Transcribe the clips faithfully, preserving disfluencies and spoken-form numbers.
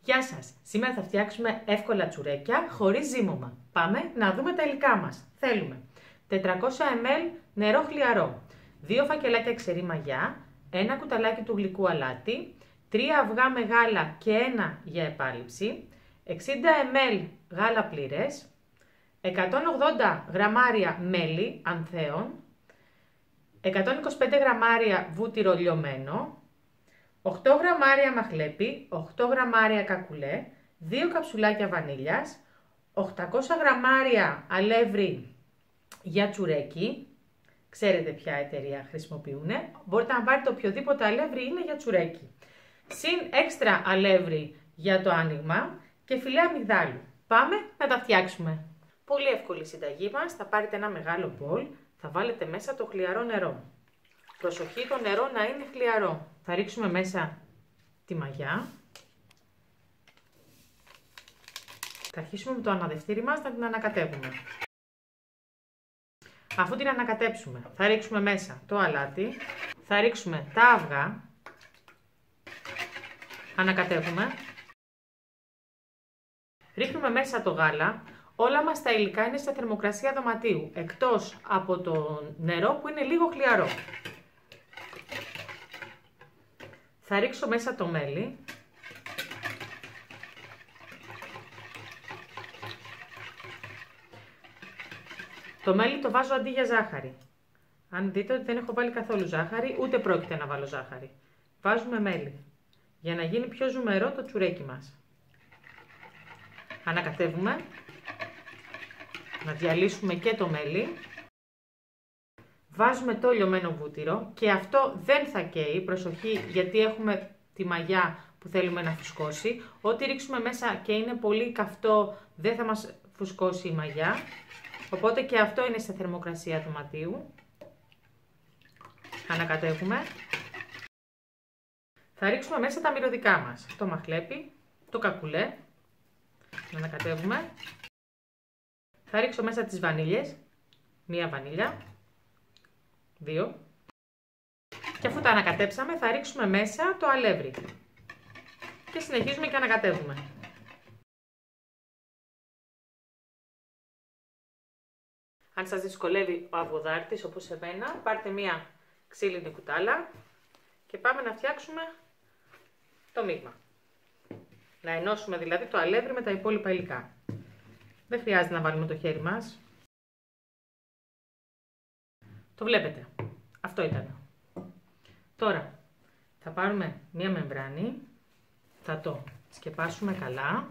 Γεια σας! Σήμερα θα φτιάξουμε εύκολα τσουρέκια χωρίς ζύμωμα. Πάμε να δούμε τα υλικά μας. Θέλουμε τετρακόσια μιλιλίτρα νερό χλιαρό, δύο φακελάκια ξερή μαγιά, ένα κουταλάκι του γλυκού αλάτι, τρία αυγά με γάλα και ένα για επάλυψη, εξήντα μιλιλίτρα γάλα πλήρες, εκατόν ογδόντα γραμμάρια μέλι ανθέων, εκατόν είκοσι πέντε γραμμάρια βούτυρο λιωμένο, οκτώ γραμμάρια μαχλέπι, οκτώ γραμμάρια κακουλέ, δύο καψουλάκια βανίλιας, οκτακόσια γραμμάρια αλεύρι για τσουρέκι. Ξέρετε ποια εταιρεία χρησιμοποιούν. Μπορείτε να πάρετε οποιοδήποτε αλεύρι είναι για τσουρέκι. Συν έξτρα αλεύρι για το άνοιγμα και φιλέ αμυγδάλου. Πάμε να τα φτιάξουμε. Πολύ εύκολη συνταγή μας. Θα πάρετε ένα μεγάλο μπολ, θα βάλετε μέσα το χλιαρό νερό. Προσοχή, το νερό να είναι χλιαρό. Θα ρίξουμε μέσα τη μαγιά. Θα αρχίσουμε με το αναδευτήρι μας να την ανακατεύουμε. Αφού την ανακατέψουμε, θα ρίξουμε μέσα το αλάτι, θα ρίξουμε τα αυγά, ανακατεύουμε, ρίχνουμε μέσα το γάλα. Όλα μας τα υλικά είναι στα θερμοκρασία δωματίου, εκτός από το νερό που είναι λίγο χλιαρό. Θα ρίξω μέσα το μέλι. Το μέλι το βάζω αντί για ζάχαρη. Αν δείτε ότι δεν έχω βάλει καθόλου ζάχαρη, ούτε πρόκειται να βάλω ζάχαρη. Βάζουμε μέλι, για να γίνει πιο ζουμερό το τσουρέκι μας. Ανακατεύουμε. Να διαλύσουμε και το μέλι. Βάζουμε το λιωμένο βούτυρο και αυτό δεν θα καίει, προσοχή, γιατί έχουμε τη μαγιά που θέλουμε να φουσκώσει. Ό,τι ρίξουμε μέσα και είναι πολύ καυτό δεν θα μας φουσκώσει η μαγιά. Οπότε και αυτό είναι σε θερμοκρασία δωματίου. Ανακατεύουμε. Θα ρίξουμε μέσα τα μυρωδικά μας. Το μαχλέπι, το κακουλέ. Ανακατεύουμε. Θα ρίξω μέσα τις βανίλιες. Μία βανίλια. Δύο. Και αφού τα ανακατέψαμε θα ρίξουμε μέσα το αλεύρι. Και συνεχίζουμε και ανακατεύουμε. Αν σας δυσκολεύει ο αυγοδάρτης όπως εμένα, πάρτε μία ξύλινη κουτάλα και πάμε να φτιάξουμε το μείγμα. Να ενώσουμε δηλαδή το αλεύρι με τα υπόλοιπα υλικά. Δεν χρειάζεται να βάλουμε το χέρι μας. Το βλέπετε. Αυτό ήταν. Τώρα θα πάρουμε μία μεμβράνη, θα το σκεπάσουμε καλά.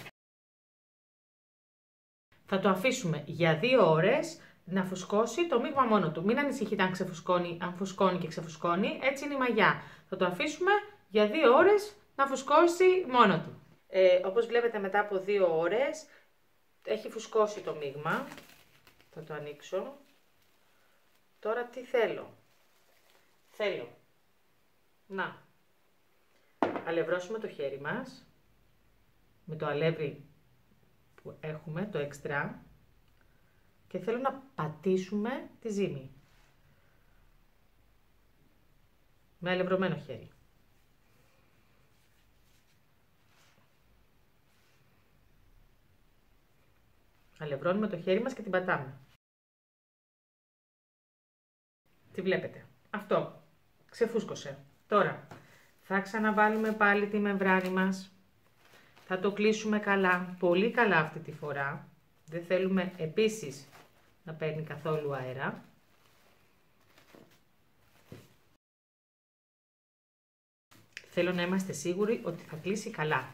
Θα το αφήσουμε για δύο ώρες να φουσκώσει το μείγμα μόνο του. Μην ανησυχείτε αν ξεφουσκώνει, αν φουσκώνει και ξεφουσκώνει. Έτσι είναι η μαγιά. Θα το αφήσουμε για δύο ώρες να φουσκώσει μόνο του. Ε, όπως βλέπετε μετά από δύο ώρες έχει φουσκώσει το μείγμα. Θα το ανοίξω. Τώρα τι θέλω. Θέλω να αλευρώσουμε το χέρι μας με το αλεύρι που έχουμε, το έξτρα, και θέλω να πατήσουμε τη ζύμη με αλευρωμένο χέρι. Αλευρώνουμε το χέρι μας και την πατάμε. Τι βλέπετε. Αυτό ξεφούσκωσε. Τώρα θα ξαναβάλουμε πάλι τη μεμβράνη μας. Θα το κλείσουμε καλά, πολύ καλά αυτή τη φορά. Δεν θέλουμε επίσης να παίρνει καθόλου αέρα. Θέλω να είμαστε σίγουροι ότι θα κλείσει καλά.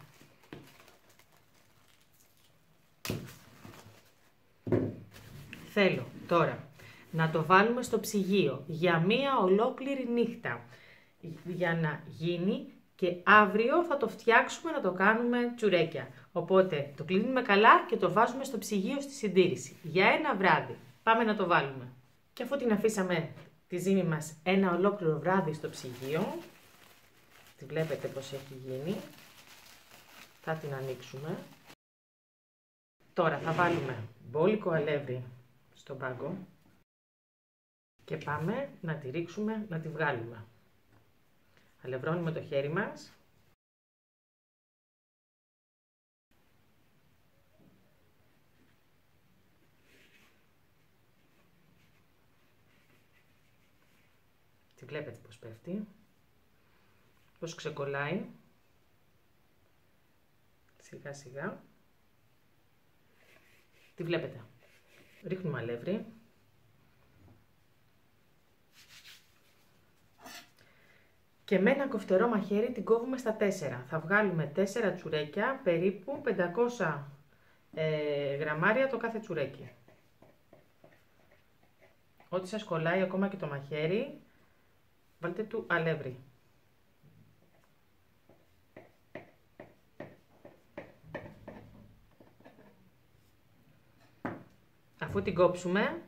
Θέλω τώρα να το βάλουμε στο ψυγείο για μία ολόκληρη νύχτα, για να γίνει και αύριο θα το φτιάξουμε να το κάνουμε τσουρέκια. Οπότε το κλείνουμε καλά και το βάζουμε στο ψυγείο στη συντήρηση για ένα βράδυ. Πάμε να το βάλουμε. Και αφού την αφήσαμε τη ζύμη μας ένα ολόκληρο βράδυ στο ψυγείο, τη βλέπετε πως έχει γίνει, θα την ανοίξουμε. Τώρα θα βάλουμε μπόλικο αλεύρι στον πάγκο και πάμε να τη ρίξουμε, να τη βγάλουμε. Αλευρώνουμε το χέρι μας βλέπετε πως πέφτει, πως ξεκολλάει, σιγά σιγά. Τη βλέπετε. Ρίχνουμε αλεύρι. Και με ένα κοφτερό μαχαίρι την κόβουμε στα τέσσερα. Θα βγάλουμε τέσσερα τσουρέκια, περίπου πεντακόσια ε, γραμμάρια το κάθε τσουρέκι. Ό,τι σας κολλάει, ακόμα και το μαχαίρι, βάλτε του αλεύρι. Αφού την κόψουμε,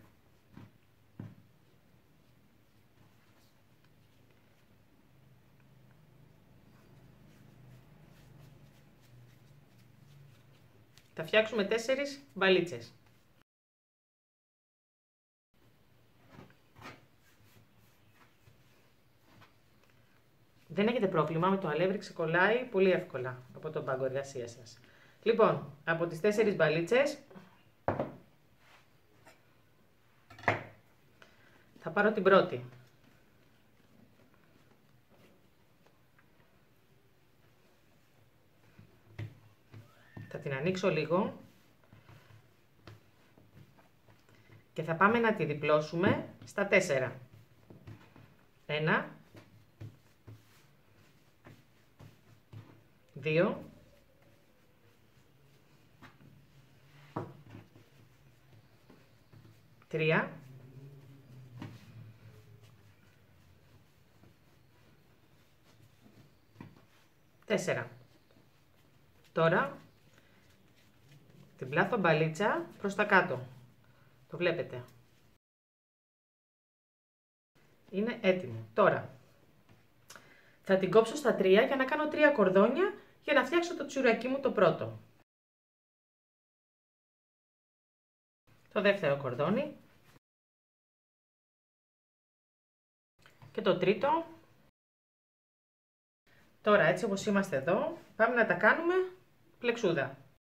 θα φτιάξουμε τέσσερις μπαλίτσες. Δεν έχετε πρόβλημα με το αλεύρι, ξεκολλάει πολύ εύκολα από τον πάγκο εργασίας σας. Λοιπόν, από τις τέσσερις μπαλίτσες θα πάρω την πρώτη. Θα την ανοίξω λίγο και θα πάμε να τη διπλώσουμε στα τέσσερα. Ένα, δύο, τρία, τέσσερα. Τώρα την πλάθω μπαλίτσα προς τα κάτω. Το βλέπετε. Είναι έτοιμο. Τώρα θα την κόψω στα τρία για να κάνω τρία κορδόνια για να φτιάξω το τσουρακί μου το πρώτο. Το δεύτερο κορδόνι. Και το τρίτο. Τώρα έτσι όπως είμαστε εδώ, πάμε να τα κάνουμε πλεξούδα.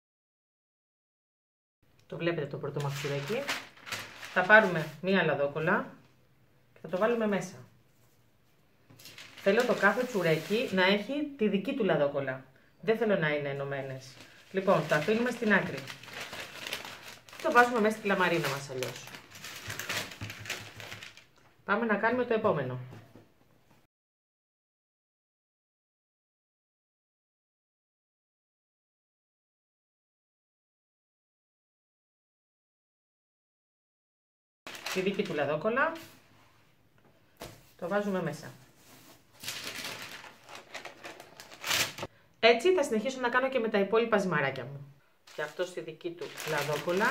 Το βλέπετε το πρώτο μας τσουρέκι. Θα πάρουμε μία λαδόκολλα και θα το βάλουμε μέσα. Θέλω το κάθε τσουρέκι να έχει τη δική του λαδόκολλα. Δεν θέλω να είναι ενωμένες. Λοιπόν, τα αφήνουμε στην άκρη. Το βάζουμε μέσα στη λαμαρίνα μας αλλιώς. Πάμε να κάνουμε το επόμενο. Τη δική του λαδόκολλα το βάζουμε μέσα. Έτσι θα συνεχίσω να κάνω και με τα υπόλοιπα ζυμαράκια μου. Και αυτό στη δική του λαδόκολλα.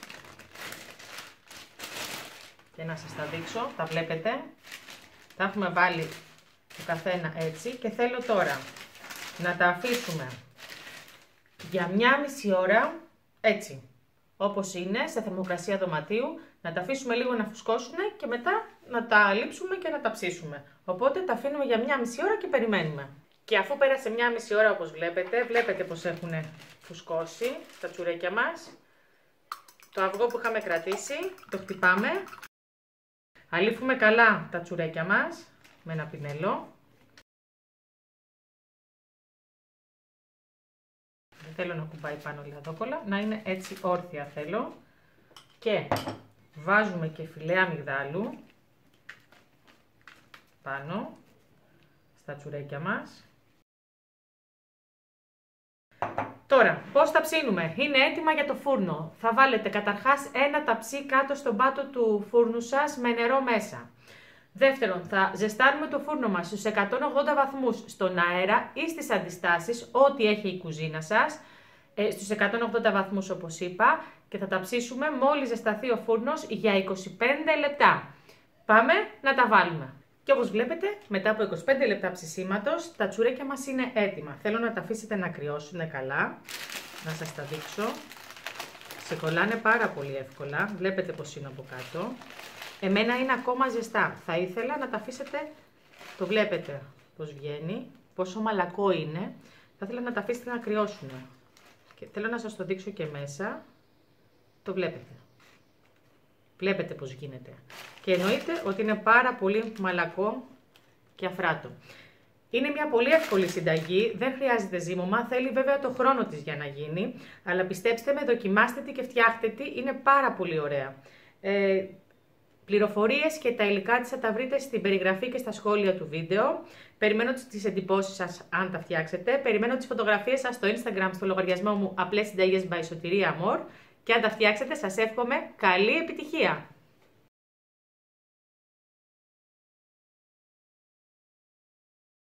Και να σας τα δείξω, τα βλέπετε. Τα έχουμε βάλει το καθένα έτσι και θέλω τώρα να τα αφήσουμε για μια μισή ώρα έτσι. Όπως είναι, σε θερμοκρασία δωματίου, να τα αφήσουμε λίγο να φουσκώσουν και μετά να τα λείψουμε και να τα ψήσουμε. Οπότε τα αφήνουμε για μια μισή ώρα και περιμένουμε. Και αφού πέρασε μια μισή ώρα όπως βλέπετε, βλέπετε πως έχουν φουσκώσει τα τσουρέκια μας. Το αυγό που είχαμε κρατήσει, το χτυπάμε. Αλείφουμε καλά τα τσουρέκια μας με ένα πινελό. Δεν θέλω να κουμπάει πάνω λαδόκολλα, να είναι έτσι όρθια θέλω. Και βάζουμε και φιλέ αμυγδάλου πάνω στα τσουρέκια μας. Τώρα, πώς τα ψήνουμε? Είναι έτοιμα για το φούρνο. Θα βάλετε καταρχάς ένα ταψί κάτω στον πάτο του φούρνου σας με νερό μέσα. Δεύτερον, θα ζεστάνουμε το φούρνο μας στους εκατόν ογδόντα βαθμούς στον αέρα ή στις αντιστάσεις, ό,τι έχει η κουζίνα σας, στους εκατόν ογδόντα βαθμούς όπως είπα, και θα τα ψήσουμε μόλις ζεσταθεί ο φούρνος για είκοσι πέντε λεπτά. Πάμε να τα βάλουμε. Και όπως βλέπετε, μετά από είκοσι πέντε λεπτά ψησίματος, τα τσουρέκια μας είναι έτοιμα. Θέλω να τα αφήσετε να κρυώσουν καλά, να σας τα δείξω. Ξεκολλάνε πάρα πολύ εύκολα, βλέπετε πως είναι από κάτω. Εμένα είναι ακόμα ζεστά. Θα ήθελα να τα αφήσετε, το βλέπετε πως βγαίνει, πόσο μαλακό είναι. Θα ήθελα να τα αφήσετε να κρυώσουν. Και θέλω να σας το δείξω και μέσα. Το βλέπετε. Βλέπετε πως γίνεται. Και εννοείται ότι είναι πάρα πολύ μαλακό και αφράτο. Είναι μια πολύ εύκολη συνταγή, δεν χρειάζεται ζύμωμα, θέλει βέβαια το χρόνο της για να γίνει, αλλά πιστέψτε με, δοκιμάστε τη και φτιάχτε τη, είναι πάρα πολύ ωραία. Ε, πληροφορίες και τα υλικά της θα τα βρείτε στην περιγραφή και στα σχόλια του βίντεο. Περιμένω τις εντυπώσεις σας αν τα φτιάξετε, περιμένω τις φωτογραφίες σας στο Instagram, στο λογαριασμό μου Απλές Συνταγές by Sotiria Amor, και αν τα φτιάξετε σας εύχομαι καλή επιτυχία!